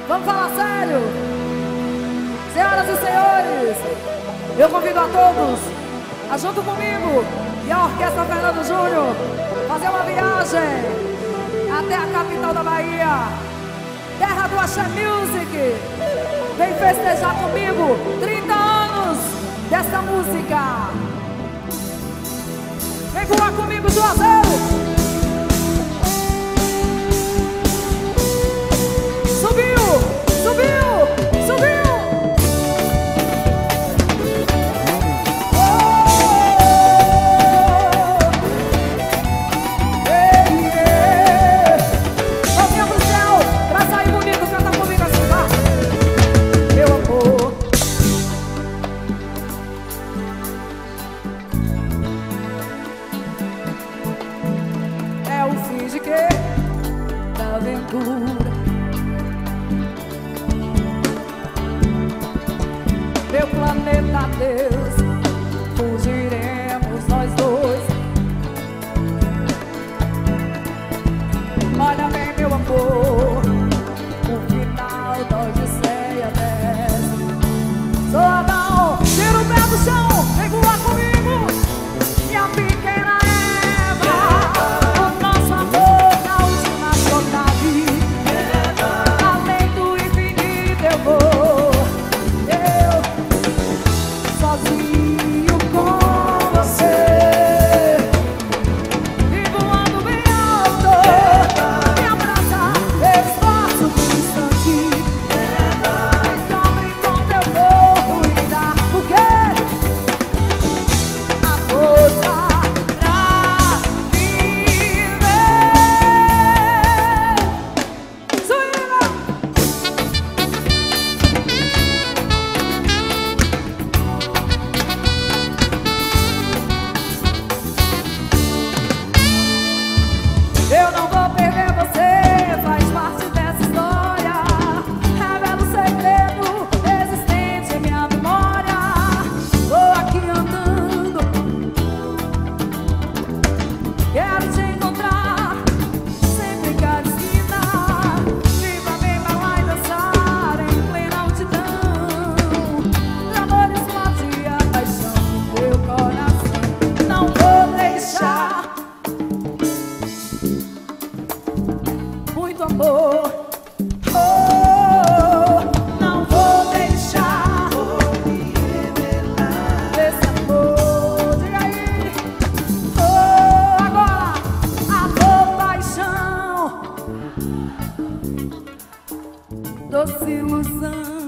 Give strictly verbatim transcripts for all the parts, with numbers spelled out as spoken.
Vamos falar sério. Senhoras e senhores, eu convido a todos a, junto comigo e a Orquestra Fernando Júnior, fazer uma viagem até a capital da Bahia, terra do Axé Music. Vem festejar comigo trinta anos dessa música. Vem voar comigo, Juazeiro. Subiu, subiu, subiu. Meu planeta Deus, fugiremos nós dois. Olha bem, meu amor, o final da Odisseia desce. Sou Adão, tira o pé do chão, vem voar comigo. Minha pequena Eva, o nosso amor na última jornada. Além do infinito eu vou. Sozinho com você e voando bem alto, me abraça, espaço por instante. Então me conta, eu vou cuidar, porque a força pra viver. Eu não vou perder você, faz parte dessa história. Revela o segredo existente em minha memória. Vou aqui andando, quero te encontrar, sempre cada esquina. Viva bem, bailar e dançar em plena multidão. De amor explode a paixão no meu coração. Não vou deixar muito amor, oh, não vou deixar esse amor, diga aí, oh, agora, amor, paixão, doce ilusão,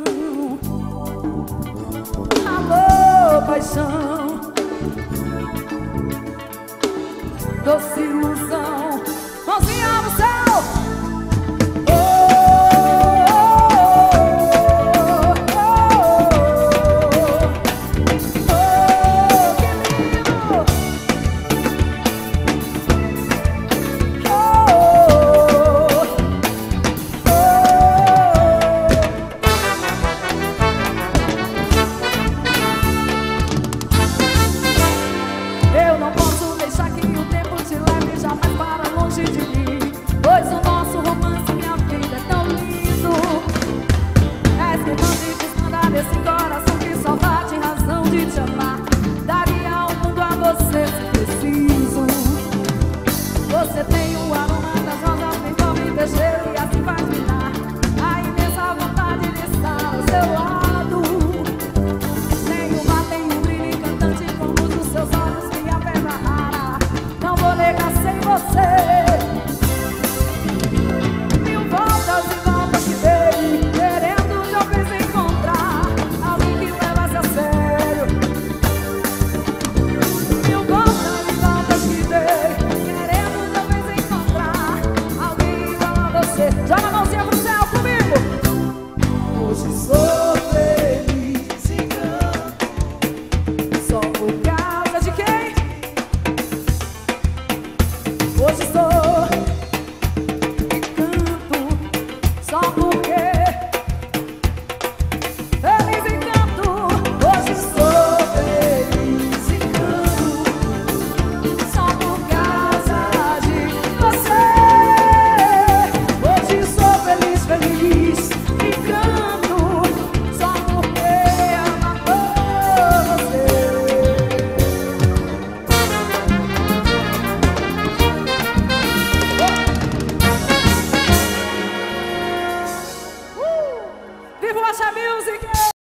amor, paixão, doce ilusão.